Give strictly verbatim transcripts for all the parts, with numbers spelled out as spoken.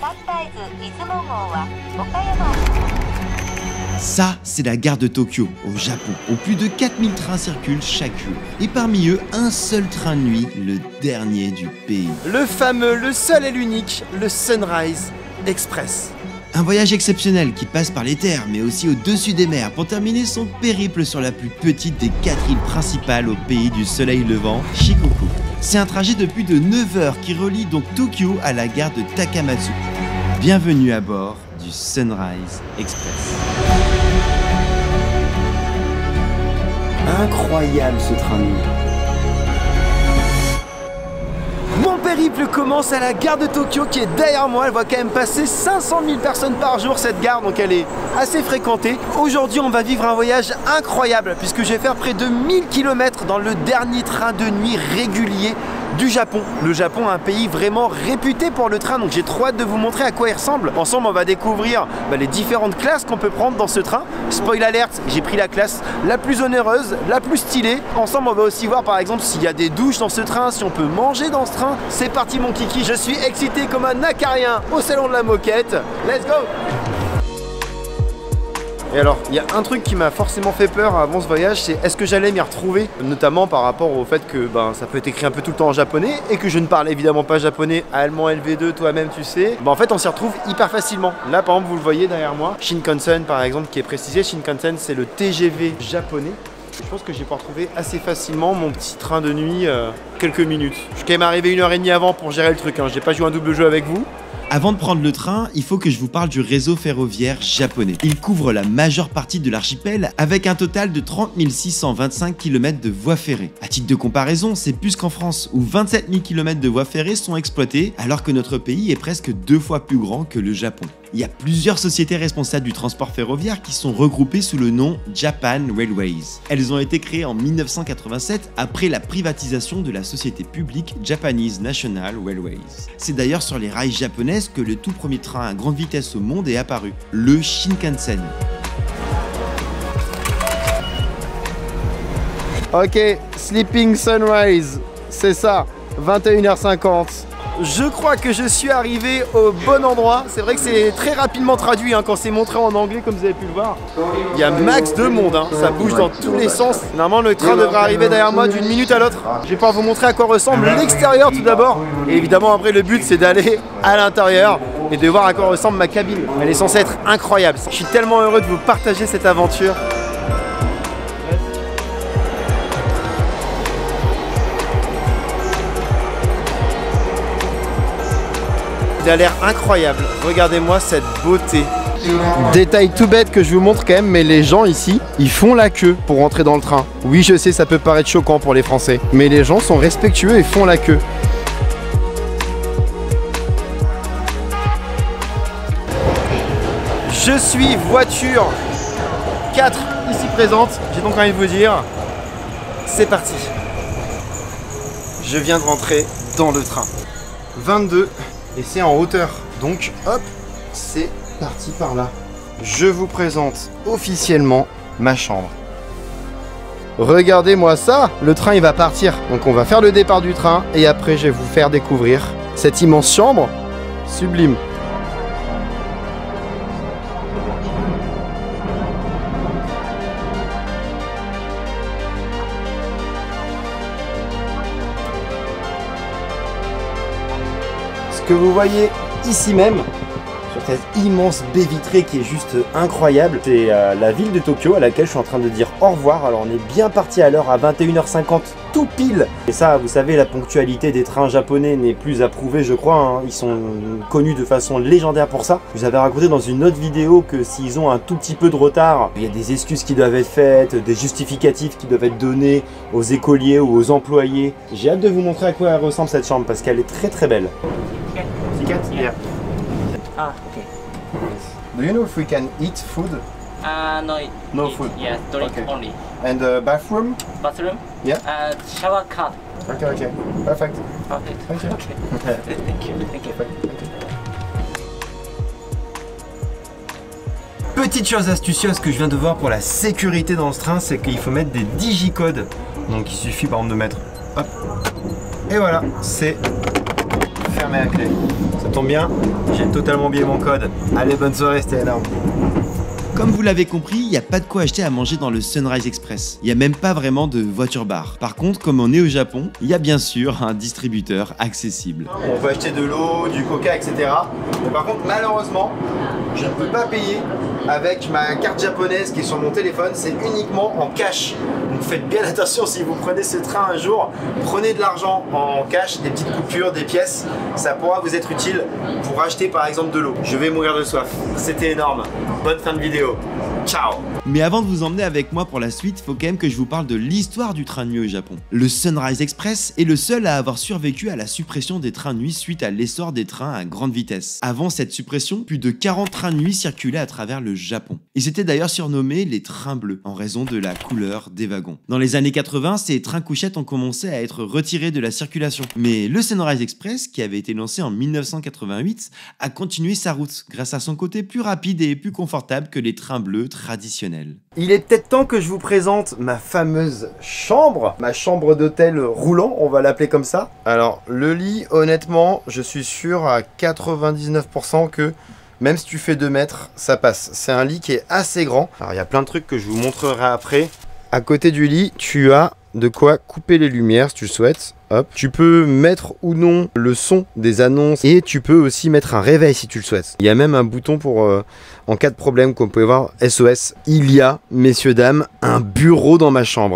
Ça, c'est la gare de Tokyo, au Japon, où plus de quatre mille trains circulent chaque jour. Et parmi eux, un seul train de nuit, le dernier du pays. Le fameux, le seul et l'unique, le Sunrise Express. Un voyage exceptionnel qui passe par les terres, mais aussi au-dessus des mers, pour terminer son périple sur la plus petite des quatre îles principales au pays du soleil levant, Shikoku. C'est un trajet de plus de neuf heures qui relie donc Tokyo à la gare de Takamatsu. Bienvenue à bord du Sunrise Express. Incroyable ce train de nuit. Mon périple commence à la gare de Tokyo qui est derrière moi. Elle voit quand même passer cinq cent mille personnes par jour cette gare, donc elle est assez fréquentée. Aujourd'hui on va vivre un voyage incroyable puisque je vais faire près de mille kilomètres dans le dernier train de nuit régulier du Japon. Le Japon, un pays vraiment réputé pour le train, donc j'ai trop hâte de vous montrer à quoi il ressemble. Ensemble, on va découvrir bah, les différentes classes qu'on peut prendre dans ce train. Spoil alert, j'ai pris la classe la plus onéreuse, la plus stylée. Ensemble, on va aussi voir par exemple s'il y a des douches dans ce train, si on peut manger dans ce train. C'est parti mon kiki, je suis excité comme un acarien au salon de la moquette. Let's go! Et alors, il y a un truc qui m'a forcément fait peur avant ce voyage, c'est est-ce que j'allais m'y retrouver, notamment par rapport au fait que ben, ça peut être écrit un peu tout le temps en japonais et que je ne parle évidemment pas japonais, allemand L V deux, toi-même tu sais. Ben, en fait, on s'y retrouve hyper facilement. Là, par exemple, vous le voyez derrière moi, Shinkansen par exemple, qui est précisé. Shinkansen, c'est le T G V japonais. Je pense que j'ai pu retrouver assez facilement mon petit train de nuit euh, quelques minutes. Je suis quand même arrivé une heure et demie avant pour gérer le truc, hein. J'ai pas joué un double jeu avec vous. Avant de prendre le train, il faut que je vous parle du réseau ferroviaire japonais. Il couvre la majeure partie de l'archipel avec un total de trente mille six cent vingt-cinq kilomètres de voies ferrées. À titre de comparaison, c'est plus qu'en France où vingt-sept mille kilomètres de voies ferrées sont exploitées alors que notre pays est presque deux fois plus grand que le Japon. Il y a plusieurs sociétés responsables du transport ferroviaire qui sont regroupées sous le nom Japan Railways. Elles ont été créées en mille neuf cent quatre-vingt-sept après la privatisation de la société publique Japanese National Railways. C'est d'ailleurs sur les rails japonaises que le tout premier train à grande vitesse au monde est apparu, le Shinkansen. Ok, Sleeping Sunrise, c'est ça, vingt et une heures cinquante. Je crois que je suis arrivé au bon endroit. C'est vrai que c'est très rapidement traduit hein, quand c'est montré en anglais comme vous avez pu le voir. Il y a max de monde, hein. Ça bouge dans tous les sens. Normalement le train devrait arriver derrière moi d'une minute à l'autre. Je vais pouvoir vous montrer à quoi ressemble l'extérieur tout d'abord. Et évidemment après le but c'est d'aller à l'intérieur et de voir à quoi ressemble ma cabine. Elle est censée être incroyable. Je suis tellement heureux de vous partager cette aventure. Il a l'air incroyable, regardez-moi cette beauté. Détail tout bête que je vous montre quand même, mais les gens ici, ils font la queue pour rentrer dans le train. Oui, je sais, ça peut paraître choquant pour les Français, mais les gens sont respectueux et font la queue. Je suis voiture quatre ici présente, j'ai donc envie de vous dire, c'est parti. Je viens de rentrer dans le train. vingt-deux. Et c'est en hauteur, donc hop, c'est parti par là. Je vous présente officiellement ma chambre. Regardez-moi ça, le train il va partir. Donc on va faire le départ du train et après je vais vous faire découvrir cette immense chambre sublime. Ce que vous voyez ici même, sur cette immense baie vitrée qui est juste incroyable, c'est euh, la ville de Tokyo à laquelle je suis en train de dire au revoir. Alors on est bien parti à l'heure à vingt et une heures cinquante, tout pile. Et ça, vous savez, la ponctualité des trains japonais n'est plus à prouver, je crois. Hein. Ils sont connus de façon légendaire pour ça. Je vous avais raconté dans une autre vidéo que s'ils ont un tout petit peu de retard, il y a des excuses qui doivent être faites, des justificatifs qui doivent être donnés aux écoliers ou aux employés. J'ai hâte de vous montrer à quoi elle ressemble cette chambre parce qu'elle est très très belle. Yeah. Ah, okay. Do you know if we can eat food? Uh, no, it, No it, food. Yeah, drink Okay. only. And the bathroom? Bathroom? Yeah. Uh, shower card. Okay, okay. Perfect. Okay. Thank you. Okay. Thank you. Thank you. Petite chose astucieuse que je viens de voir pour la sécurité dans ce train, c'est qu'il faut mettre des digicodes. Donc il suffit par exemple de mettre hop. Et voilà, c'est fermé. fermé à clé. Ça tombe bien, j'ai totalement oublié mon code. Allez, bonne soirée, c'était énorme. Comme vous l'avez compris, il n'y a pas de quoi acheter à manger dans le Sunrise Express. Il n'y a même pas vraiment de voiture-bar. Par contre, comme on est au Japon, il y a bien sûr un distributeur accessible. On peut acheter de l'eau, du coca, et cetera. Mais par contre, malheureusement, je ne peux pas payer avec ma carte japonaise qui est sur mon téléphone. C'est uniquement en cash. Donc faites bien attention si vous prenez ce train un jour. Prenez de l'argent en cash, des petites coupures, des pièces. Ça pourra vous être utile pour acheter par exemple de l'eau. Je vais mourir de soif. C'était énorme. Bonne fin de vidéo. Ciao. Mais avant de vous emmener avec moi pour la suite, faut quand même que je vous parle de l'histoire du train de nuit au Japon. Le Sunrise Express est le seul à avoir survécu à la suppression des trains de nuit suite à l'essor des trains à grande vitesse. Avant cette suppression, plus de quarante trains de nuit circulaient à travers le Japon. Ils étaient d'ailleurs surnommés les trains bleus, en raison de la couleur des wagons. Dans les années quatre-vingts, ces trains couchettes ont commencé à être retirés de la circulation. Mais le Sunrise Express, qui avait été lancé en mille neuf cent quatre-vingt-huit, a continué sa route, grâce à son côté plus rapide et plus confortable que les trains bleus traditionnels. Il est peut-être temps que je vous présente ma fameuse chambre, ma chambre d'hôtel roulant, on va l'appeler comme ça. Alors le lit, honnêtement, je suis sûr à quatre-vingt-dix-neuf pour cent que même si tu fais deux mètres, ça passe. C'est un lit qui est assez grand. Alors il y a plein de trucs que je vous montrerai après. À côté du lit, tu as de quoi couper les lumières si tu le souhaites. Hop. Tu peux mettre ou non le son des annonces et tu peux aussi mettre un réveil si tu le souhaites. Il y a même un bouton pour euh, en cas de problème, comme vous pouvez voir, S O S. Il y a, messieurs, dames, un bureau dans ma chambre.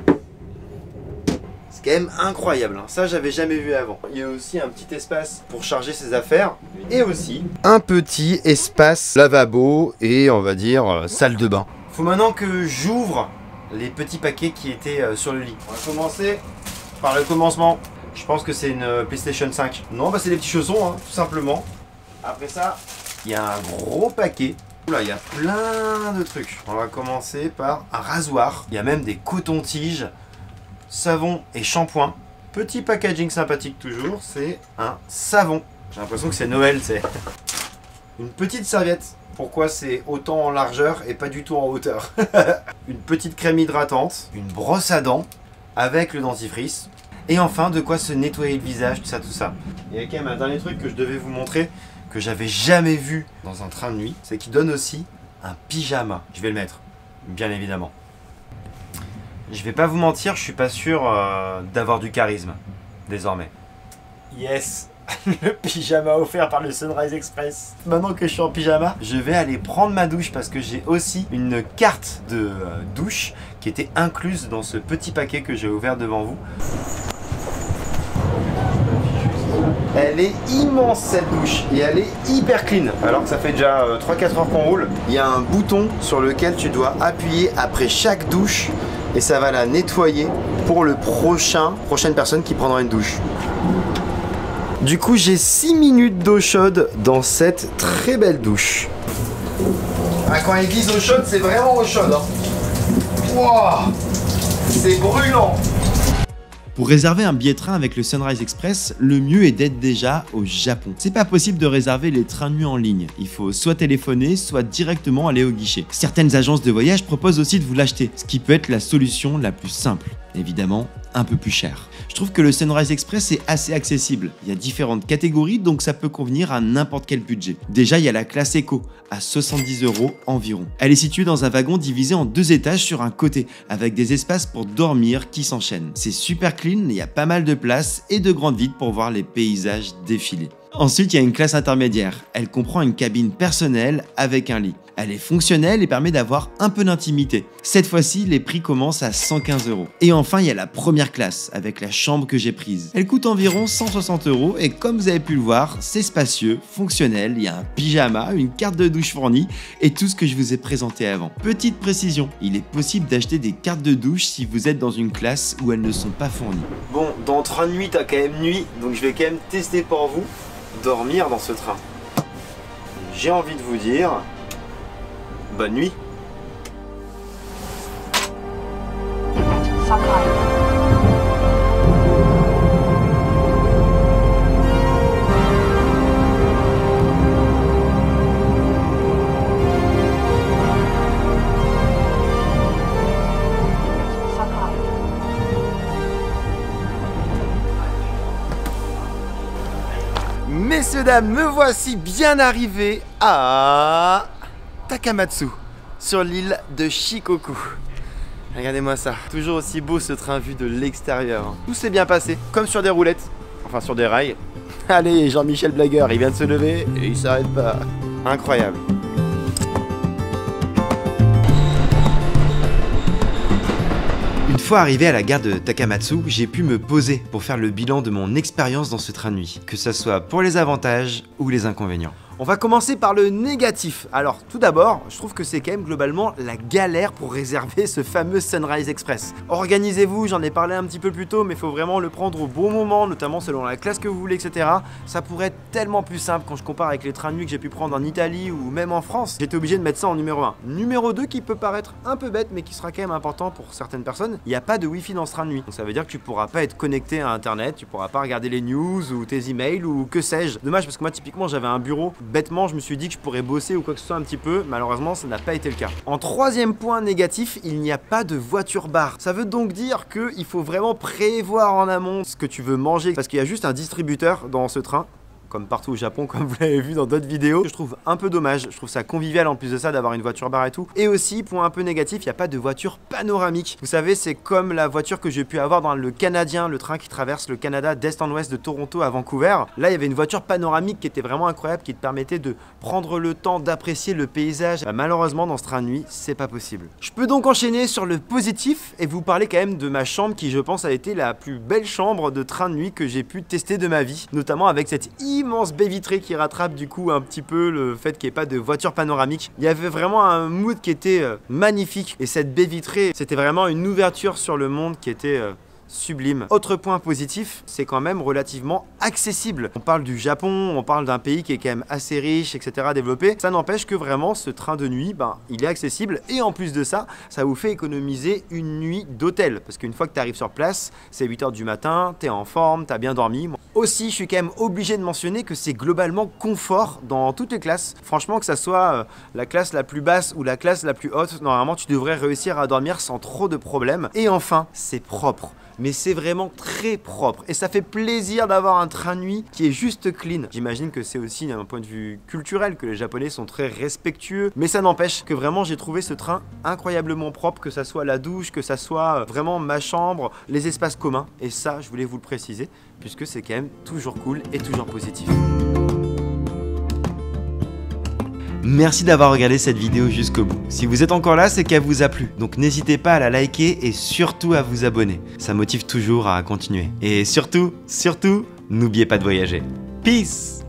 C'est quand même incroyable, hein. Ça j'avais jamais vu avant. Il y a aussi un petit espace pour charger ses affaires et aussi un petit espace lavabo et on va dire euh, salle de bain. Faut maintenant que j'ouvre les petits paquets qui étaient euh, sur le lit. On va commencer par le commencement. Je pense que c'est une euh, PlayStation cinq. Non, bah c'est des petits chaussons, hein, tout simplement. Après ça, il y a un gros paquet. Oula, il y a plein de trucs. On va commencer par un rasoir. Il y a même des cotons-tiges, savon et shampoing. Petit packaging sympathique toujours, c'est un savon. J'ai l'impression que c'est Noël, c'est une petite serviette. Pourquoi c'est autant en largeur et pas du tout en hauteur. Une petite crème hydratante, une brosse à dents avec le dentifrice. Et enfin, de quoi se nettoyer le visage, tout ça, tout ça. Il y a quand même un dernier truc que je devais vous montrer, que j'avais jamais vu dans un train de nuit, c'est qu'il donne aussi un pyjama. Je vais le mettre, bien évidemment. Je vais pas vous mentir, je suis pas sûr euh, d'avoir du charisme, désormais. Yes. Le pyjama offert par le Sunrise Express. Maintenant que je suis en pyjama, je vais aller prendre ma douche parce que j'ai aussi une carte de euh, douche qui était incluse dans ce petit paquet que j'ai ouvert devant vous. Elle est immense cette douche et elle est hyper clean. Alors que ça fait déjà euh, trois quatre heures qu'on roule. Il y a un bouton sur lequel tu dois appuyer après chaque douche et ça va la nettoyer pour le prochain, prochaine personne qui prendra une douche. Du coup, j'ai six minutes d'eau chaude dans cette très belle douche. Ah, quand ils disent eau chaude, c'est vraiment eau chaude. Hein. Wow, c'est brûlant. Pour réserver un billet train avec le Sunrise Express, le mieux est d'être déjà au Japon. C'est pas possible de réserver les trains de nuit en ligne. Il faut soit téléphoner, soit directement aller au guichet. Certaines agences de voyage proposent aussi de vous l'acheter, ce qui peut être la solution la plus simple. Évidemment, un peu plus cher. Je trouve que le Sunrise Express est assez accessible. Il y a différentes catégories, donc ça peut convenir à n'importe quel budget. Déjà, il y a la classe Eco, à soixante-dix euros environ. Elle est située dans un wagon divisé en deux étages sur un côté, avec des espaces pour dormir qui s'enchaînent. C'est super clean, il y a pas mal de place et de grandes vitres pour voir les paysages défiler. Ensuite, il y a une classe intermédiaire. Elle comprend une cabine personnelle avec un lit. Elle est fonctionnelle et permet d'avoir un peu d'intimité. Cette fois-ci, les prix commencent à cent quinze euros. Et enfin, il y a la première classe, avec la chambre que j'ai prise. Elle coûte environ cent soixante euros et comme vous avez pu le voir, c'est spacieux, fonctionnel, il y a un pyjama, une carte de douche fournie et tout ce que je vous ai présenté avant. Petite précision, il est possible d'acheter des cartes de douche si vous êtes dans une classe où elles ne sont pas fournies. Bon, dans train de nuit, t'as quand même nuit, donc je vais quand même tester pour vous dormir dans ce train. J'ai envie de vous dire bonne nuit. messieurs, dames, me voici bien arrivé à Takamatsu, sur l'île de Shikoku. Regardez-moi ça, toujours aussi beau ce train vu de l'extérieur. Tout s'est bien passé, comme sur des roulettes, enfin sur des rails. Allez, Jean-Michel Blagueur, il vient de se lever et il s'arrête pas. Incroyable. Une fois arrivé à la gare de Takamatsu, j'ai pu me poser pour faire le bilan de mon expérience dans ce train de nuit, que ce soit pour les avantages ou les inconvénients. On va commencer par le négatif. Alors tout d'abord, je trouve que c'est quand même globalement la galère pour réserver ce fameux Sunrise Express. Organisez-vous, j'en ai parlé un petit peu plus tôt, mais il faut vraiment le prendre au bon moment, notamment selon la classe que vous voulez, et cetera. Ça pourrait être tellement plus simple quand je compare avec les trains de nuit que j'ai pu prendre en Italie ou même en France. J'étais obligé de mettre ça en numéro un. Numéro deux qui peut paraître un peu bête, mais qui sera quand même important pour certaines personnes, il n'y a pas de Wi-Fi dans ce train de nuit. Donc ça veut dire que tu pourras pas être connecté à Internet, tu pourras pas regarder les news ou tes emails ou que sais-je. Dommage parce que moi typiquement j'avais un bureau. Bêtement, je me suis dit que je pourrais bosser ou quoi que ce soit un petit peu. Malheureusement, ça n'a pas été le cas. En troisième point négatif, il n'y a pas de voiture bar. Ça veut donc dire qu'il faut vraiment prévoir en amont ce que tu veux manger parce qu'il y a juste un distributeur dans ce train. Comme partout au Japon, comme vous l'avez vu dans d'autres vidéos. Je trouve un peu dommage, je trouve ça convivial en plus de ça d'avoir une voiture bar et tout. Et aussi, point un peu négatif, il n'y a pas de voiture panoramique. Vous savez, c'est comme la voiture que j'ai pu avoir dans le Canadien, le train qui traverse le Canada d'est en ouest de Toronto à Vancouver. Là, il y avait une voiture panoramique qui était vraiment incroyable, qui te permettait de prendre le temps d'apprécier le paysage. Bah, malheureusement, dans ce train de nuit, c'est pas possible. Je peux donc enchaîner sur le positif et vous parler quand même de ma chambre qui, je pense, a été la plus belle chambre de train de nuit que j'ai pu tester de ma vie. Notamment avec cette immense baie vitrée qui rattrape du coup un petit peu le fait qu'il n'y ait pas de voiture panoramique. Il y avait vraiment un mood qui était euh, magnifique et cette baie vitrée, c'était vraiment une ouverture sur le monde qui était euh, sublime. Autre point positif, c'est quand même relativement accessible. On parle du Japon, on parle d'un pays qui est quand même assez riche, et cetera développé. Ça n'empêche que vraiment ce train de nuit, ben, il est accessible et en plus de ça, ça vous fait économiser une nuit d'hôtel. Parce qu'une fois que tu arrives sur place, c'est huit heures du matin, tu es en forme, tu as bien dormi. Aussi, je suis quand même obligé de mentionner que c'est globalement confort dans toutes les classes. Franchement, que ça soit euh, la classe la plus basse ou la classe la plus haute, normalement tu devrais réussir à dormir sans trop de problèmes. Et enfin, c'est propre. Mais c'est vraiment très propre et ça fait plaisir d'avoir un train de nuit qui est juste clean. J'imagine que c'est aussi d'un point de vue culturel que les Japonais sont très respectueux, mais ça n'empêche que vraiment j'ai trouvé ce train incroyablement propre, que ça soit la douche, que ça soit vraiment ma chambre, les espaces communs, et ça je voulais vous le préciser puisque c'est quand même toujours cool et toujours positif. Merci d'avoir regardé cette vidéo jusqu'au bout. Si vous êtes encore là, c'est qu'elle vous a plu. Donc n'hésitez pas à la liker et surtout à vous abonner. Ça motive toujours à continuer. Et surtout, surtout, n'oubliez pas de voyager. Peace!